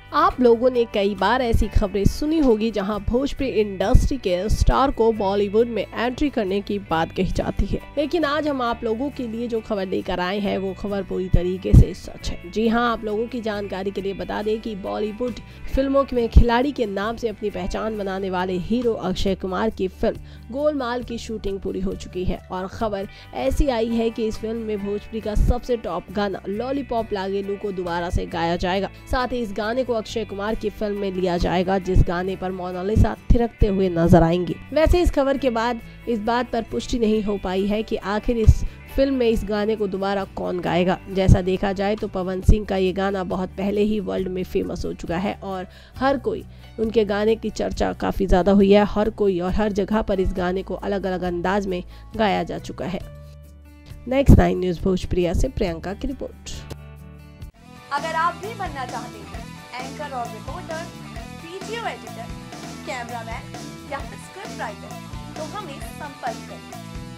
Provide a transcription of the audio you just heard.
आप लोगों ने कई बार ऐसी खबरें सुनी होगी जहां भोजपुरी इंडस्ट्री के स्टार को बॉलीवुड में एंट्री करने की बात कही जाती है, लेकिन आज हम आप लोगों के लिए जो खबर लेकर आए हैं वो खबर पूरी तरीके से सच है। जी हां, आप लोगों की जानकारी के लिए बता दें कि बॉलीवुड फिल्मों में खिलाड़ी के नाम से अपनी पहचान बनाने वाले हीरो अक्षय कुमार की फिल्म गोलमाल की शूटिंग पूरी हो चुकी है और खबर ऐसी आई है कि इस फिल्म में भोजपुरी का सबसे टॉप गाना लॉलीपॉप लागेलू को दोबारा से गाया जाएगा। साथ ही इस गाने को अक्षय कुमार की फिल्म में लिया जाएगा, जिस गाने पर मोनालिसा थिरकते हुए नजर आएंगी। वैसे इस खबर के बाद इस बात पर पुष्टि नहीं हो पाई है कि आखिर इस फिल्म में इस गाने को दोबारा कौन गाएगा। जैसा देखा जाए तो पवन सिंह का ये गाना बहुत पहले ही वर्ल्ड में फेमस हो चुका है और हर कोई उनके गाने की चर्चा काफी ज्यादा हुई है। हर कोई और हर जगह पर इस गाने को अलग अलग अंदाज में गाया जा चुका है। नेक्स्ट 9 न्यूज भोजप्रिया से प्रियंका की रिपोर्ट। अगर आप भी बनना चाहते हैं एंकर और रिपोर्टर, वीडियो एडिटर, कैमरामैन या फिर स्क्रिप्ट राइटर, तो हमें संपर्क करें।